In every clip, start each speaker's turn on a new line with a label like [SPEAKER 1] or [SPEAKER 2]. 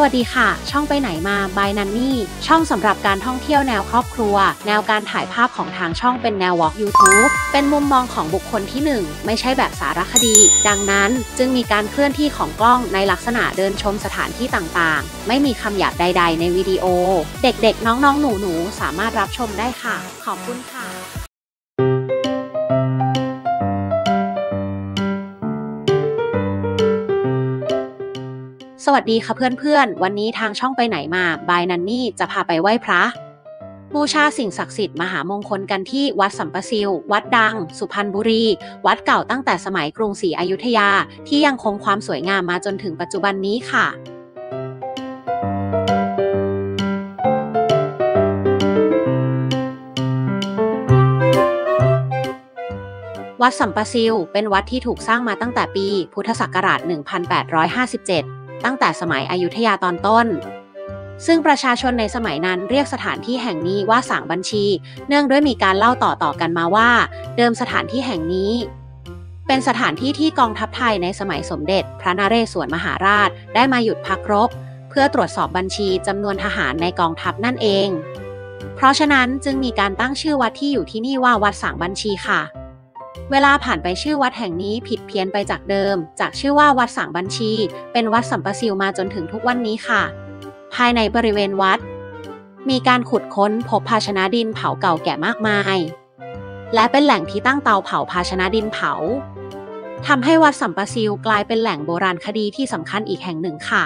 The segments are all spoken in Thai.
[SPEAKER 1] สดีค่ะช่องไปไหนมา by นันนี่ช่องสำหรับการท่องเที่ยวแนวครอบครัวแนวการถ่ายภาพของทางช่องเป็นแนว Vlog YouTube เป็นมุมมองของบุคคลที่1ไม่ใช่แบบสารคดีดังนั้นจึงมีการเคลื่อนที่ของกล้องในลักษณะเดินชมสถานที่ต่างๆไม่มีคำหยาบใดๆในวิดีโอเด็กๆน้องๆหนูๆสามารถรับชมได้ค่ะขอบคุณค่ะสวัสดีค่ะเพื่อนๆวันนี้ทางช่องไปไหนมา by นันนี่จะพาไปไหว้พระบูชาสิ่งศักดิ์สิทธิ์มหามงคลกันที่วัดสัมปซิลวัดดังสุพรรณบุรีวัดเก่าตั้งแต่สมัยกรุงศรีอยุธยาที่ยังคงความสวยงามมาจนถึงปัจจุบันนี้ค่ะวัดสัมปซิลเป็นวัดที่ถูกสร้างมาตั้งแต่ปีพุทธศักราช 1857ตั้งแต่สมัยอยุธยาตอนต้นซึ่งประชาชนในสมัยนั้นเรียกสถานที่แห่งนี้ว่าสางบัญชีเนื่องด้วยมีการเล่าต่อกันมาว่าเดิมสถานที่แห่งนี้เป็นสถานที่ที่กองทัพไทยในสมัยสมเด็จพระนเรศวรมหาราชได้มาหยุดพักรบเพื่อตรวจสอบบัญชีจำนวนทหารในกองทัพนั่นเองเพราะฉะนั้นจึงมีการตั้งชื่อวัดที่อยู่ที่นี่ว่าวัดสางบัญชีค่ะเวลาผ่านไปชื่อวัดแห่งนี้ผิดเพี้ยนไปจากเดิมจากชื่อว่าวัดสางบัญชีเป็นวัดสัมปซิลมาจนถึงทุกวันนี้ค่ะภายในบริเวณวัดมีการขุดค้นพบภาชนะดินเผาเก่าแก่มากมายและเป็นแหล่งที่ตั้งเตาเผาภาชนะดินเผาทำให้วัดสัมปซิลกลายเป็นแหล่งโบราณคดีที่สำคัญอีกแห่งหนึ่งค่ะ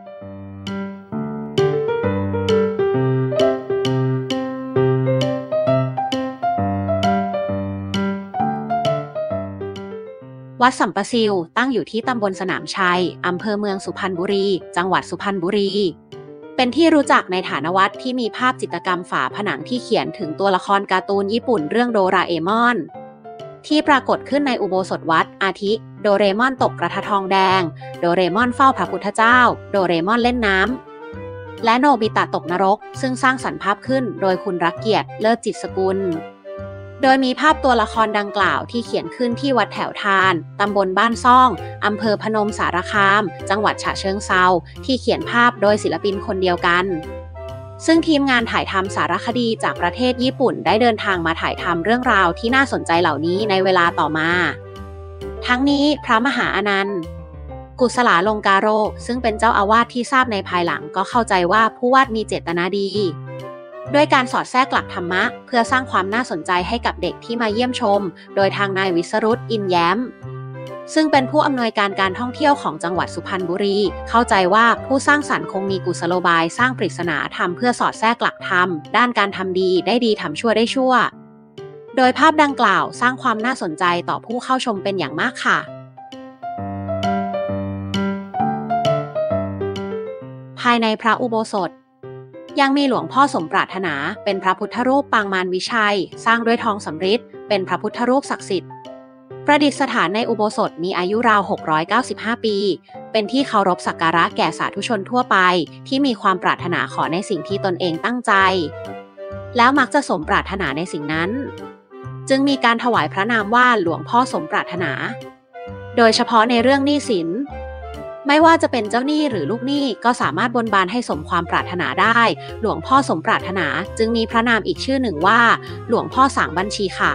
[SPEAKER 1] วัดสัมปซิลตั้งอยู่ที่ตำบลสนามชัยอำเภอเมืองสุพรรณบุรีจังหวัดสุพรรณบุรีเป็นที่รู้จักในฐานวัดที่มีภาพจิตรกรรมฝาผนังที่เขียนถึงตัวละครการ์ตูนญี่ปุ่นเรื่องโดราเอมอนที่ปรากฏขึ้นในอุโบสถวัดอาทิโดเรมอนตกกระทะทองแดงโดเรมอนเฝ้าพระพุทธเจ้าโดเรมอนเล่นน้ำและโนบิตะตกนรกซึ่งสร้างสรรค์ภาพขึ้นโดยคุณรักเกียรติเลิศจิตสกุลโดยมีภาพตัวละครดังกล่าวที่เขียนขึ้นที่วัดแถวทานตำบลบ้านซ่องอำเภอพนมสารคามจังหวัดฉะเชิงเทราที่เขียนภาพโดยศิลปินคนเดียวกันซึ่งทีมงานถ่ายทำสารคดีจากประเทศญี่ปุ่นได้เดินทางมาถ่ายทำเรื่องราวที่น่าสนใจเหล่านี้ในเวลาต่อมาทั้งนี้พระมหาอนันต์กุศลาลงการโรซึ่งเป็นเจ้าอาวาสที่ทราบในภายหลังก็เข้าใจว่าผู้วาดมีเจตนาดีด้วยการสอดแทรกหลักธรรมะเพื่อสร้างความน่าสนใจให้กับเด็กที่มาเยี่ยมชมโดยทางนายวิสรุตอินแย้มซึ่งเป็นผู้อำนวยการการท่องเที่ยวของจังหวัดสุพรรณบุรีเข้าใจว่าผู้สร้างสรรค์คงมีกุศโลบายสร้างปริศนาธรรมเพื่อสอดแทรกหลักธรรมด้านการทำดีได้ดีทำชั่วได้ชั่วโดยภาพดังกล่าวสร้างความน่าสนใจต่อผู้เข้าชมเป็นอย่างมากค่ะภายในพระอุโบสถยังมีหลวงพ่อสมปรารถนาเป็นพระพุทธรูปปางมารวิชัยสร้างด้วยทองสำริดเป็นพระพุทธรูปศักดิ์สิทธิ์ประดิษฐานในอุโบสถมีอายุราว695ปีเป็นที่เคารพสักการะแก่สาธุชนทั่วไปที่มีความปรารถนาขอในสิ่งที่ตนเองตั้งใจแล้วมักจะสมปรารถนาในสิ่งนั้นจึงมีการถวายพระนามว่าหลวงพ่อสมปรารถนาโดยเฉพาะในเรื่องหนี้สินไม่ว่าจะเป็นเจ้าหนี้หรือลูกหนี้ก็สามารถบนบานให้สมความปรารถนาได้หลวงพ่อสมปรารถนาจึงมีพระนามอีกชื่อหนึ่งว่าหลวงพ่อสางบัญชีค่ะ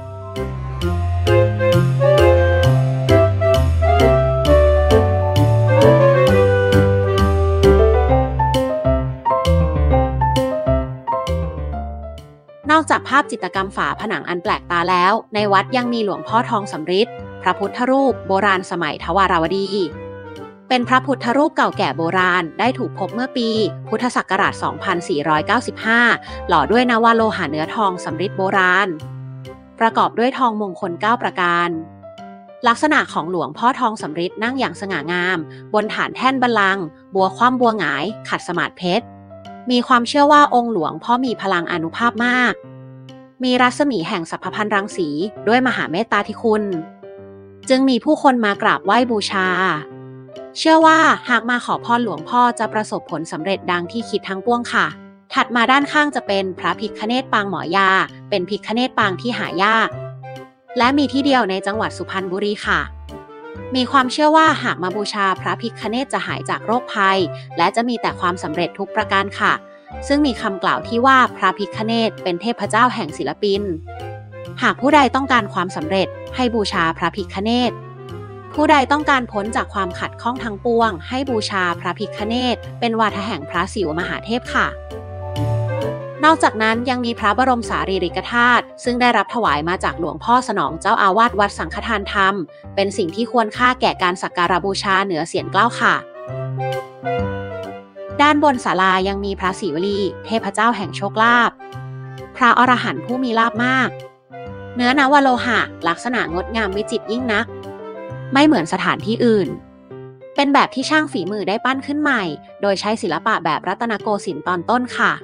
[SPEAKER 1] นอกจากภาพจิตรกรรมฝาผนังอันแปลกตาแล้วในวัดยังมีหลวงพ่อทองสำริดพระพุทธรูปโบราณสมัยทวารวดีเป็นพระพุทธรูปเก่าแก่โบราณได้ถูกพบเมื่อปีพุทธศักราช 2495 หล่อด้วยนวโลหะเนื้อทองสำริดโบราณประกอบด้วยทองมงคล9ประการลักษณะของหลวงพ่อทองสำริดนั่งอย่างสง่างามบนฐานแท่นบัลลังก์บัวคว่ำบัวหงายขัดสมาธิเพชรมีความเชื่อว่าองค์หลวงพ่อมีพลังอานุภาพมากมีรัศมีแห่งสัพพพันธ์รังสีด้วยมหาเมตตาธิคุณจึงมีผู้คนมากราบไหว้บูชาเชื่อว่าหากมาขอพรหลวงพ่อจะประสบผลสำเร็จดังที่คิดทั้งปวงค่ะถัดมาด้านข้างจะเป็นพระพิฆเนศปางหมอยาเป็นพิฆเนศปางที่หายากและมีที่เดียวในจังหวัดสุพรรณบุรีค่ะมีความเชื่อว่าหากมาบูชาพระพิฆเนศจะหายจากโรคภัยและจะมีแต่ความสำเร็จทุกประการค่ะซึ่งมีคำกล่าวที่ว่าพระพิฆเนศเป็นเทพเจ้าแห่งศิลปินหากผู้ใดต้องการความสำเร็จให้บูชาพระพิฆเนศผู้ใดต้องการพ้นจากความขัดข้องทั้งปวงให้บูชาพระพิฆเนศเป็นวาทะแห่งพระศิวมหาเทพค่ะนอกจากนั้นยังมีพระบรมสารีริกธาตุซึ่งได้รับถวายมาจากหลวงพ่อสนองเจ้าอาวาสวัดสังฆทานธรรมเป็นสิ่งที่ควรค่าแก่การสักการะบูชาเหนือเสียรเกล้าค่ะด้านบนศาลายังมีพระศิวลีเทพเจ้าแห่งโชคลาภพระอรหันต์ผู้มีลาภมากเนื้อนวโลหะลักษณะงดงามวิจิตรยิ่งนักไม่เหมือนสถานที่อื่นเป็นแบบที่ช่างฝีมือได้ปั้นขึ้นใหม่โดยใช้ศิลปะแบบรัตนโกสินทร์ตอนต้นค่ะ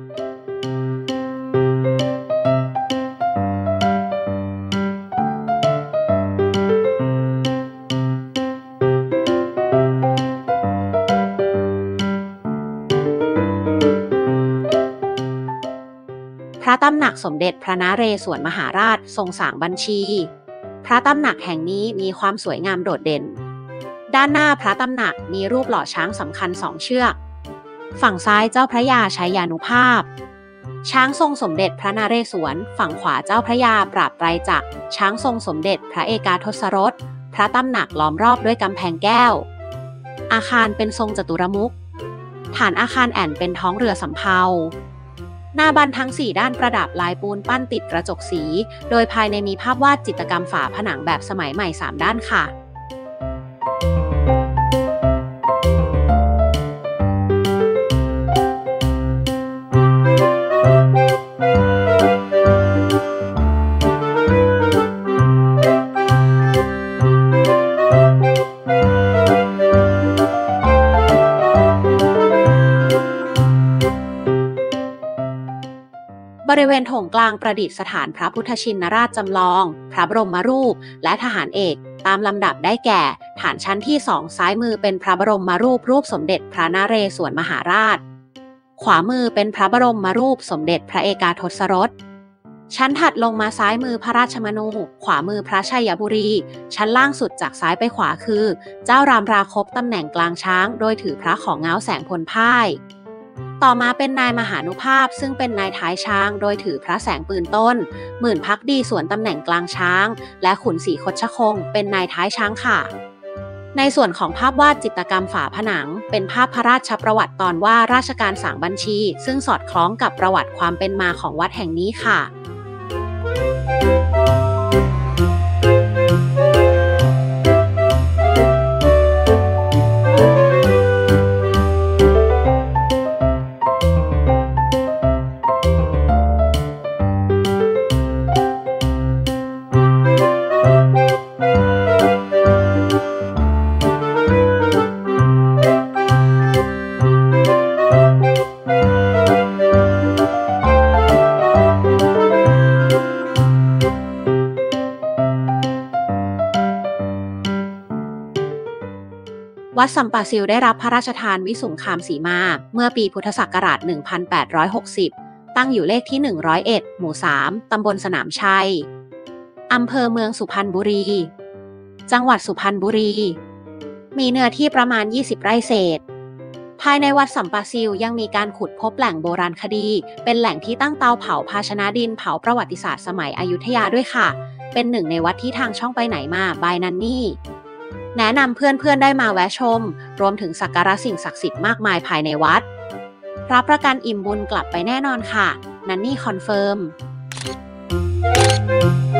[SPEAKER 1] พระตำหนักสมเด็จพระนเรศวรมหาราชทรงสางบัญชีพระตำหนักแห่งนี้มีความสวยงามโดดเด่นด้านหน้าพระตำหนักมีรูปหล่อช้างสำคัญ2เชือกฝั่งซ้ายเจ้าพระยาชัยยานุภาพช้างทรงสมเด็จพระนเรศวรฝั่งขวาเจ้าพระยาปราบไตรจักรช้างทรงสมเด็จพระเอกาทศรสพระตำหนักล้อมรอบด้วยกำแพงแก้วอาคารเป็นทรงจัตุรมุขฐานอาคารแอ่นเป็นท้องเรือสำเภาหน้าบันทั้ง4ด้านประดับลายปูนปั้นติดกระจกสีโดยภายในมีภาพวาดจิตรกรรมฝาผนังแบบสมัยใหม่3ด้านค่ะบริเวณโถงกลางประดิษฐานพระพุทธชินราชจำลองพระบรมรูปและทหารเอกตามลำดับได้แก่ฐานชั้นที่2ซ้ายมือเป็นพระบรมรูปสมเด็จพระนเรศวรมหาราชขวามือเป็นพระบรมรูปสมเด็จพระเอกาทศรสชั้นถัดลงมาซ้ายมือพระราชมนูขวามือพระชัยบุรีชั้นล่างสุดจากซ้ายไปขวาคือเจ้ารามราคบตำแหน่งกลางช้างโดยถือพระของเงาแสงพลพ่ายต่อมาเป็นนายมหานุภาพซึ่งเป็นนายท้ายช้างโดยถือพระแสงปืนต้นหมื่นภักดีสวนตำแหน่งกลางช้างและขุนศรีคชคงเป็นนายท้ายช้างค่ะในส่วนของภาพวาดจิตรกรรมฝาผนังเป็นภาพพระราชประวัติตอนว่าราชการสางบัญชีซึ่งสอดคล้องกับประวัติความเป็นมาของวัดแห่งนี้ค่ะวัดสัมปะซิลได้รับพระราชทานวิสุงคามสีมาเมื่อปีพุทธศักราช 1860 ตั้งอยู่เลขที่ 101 หมู่ 3 ตำบลสนามชัย อำเภอเมืองสุพรรณบุรี จังหวัดสุพรรณบุรี มีเนื้อที่ประมาณ 20 ไร่เศษ ภายในวัดสัมปะซิลยังมีการขุดพบแหล่งโบราณคดี เป็นแหล่งที่ตั้งเตาเผาภาชนะดินเผาประวัติศาสตร์สมัยอยุธยาด้วยค่ะ เป็นหนึ่งในวัดที่ทางช่องไปไหนมาบายนันนี่แนะนำเพื่อนๆได้มาแวะชมรวมถึงสักการะสิ่งศักดิ์สิทธิ์มากมายภายในวัดรับประกันอิ่มบุญกลับไปแน่นอนค่ะนันนี่คอนเฟิร์ม